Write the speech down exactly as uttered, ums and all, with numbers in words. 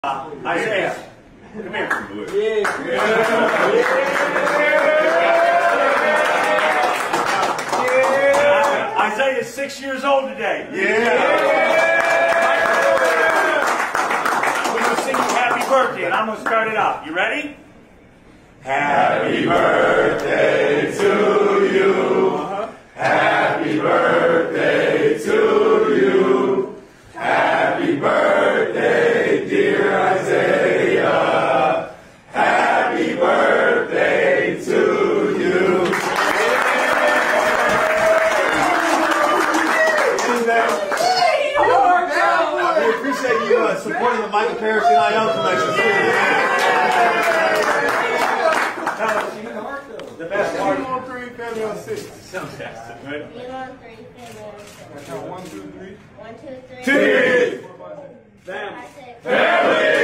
Uh, Isaiah, come here. Yeah. Uh, Isaiah's six years old today. Yeah. We're going to sing you happy birthday, and I'm going to start it out. You ready? Happy birthday to you. Happy birthday to you. Happy birthday, dear Isaiah. Happy birthday to you. We appreciate you uh, supporting the Michael Parrish N I L collection. The best part. Three on three, family on six. Sounds fantastic, right? Three on three, family on six. One, two, three. One, two, three. Two. Five, six. Family.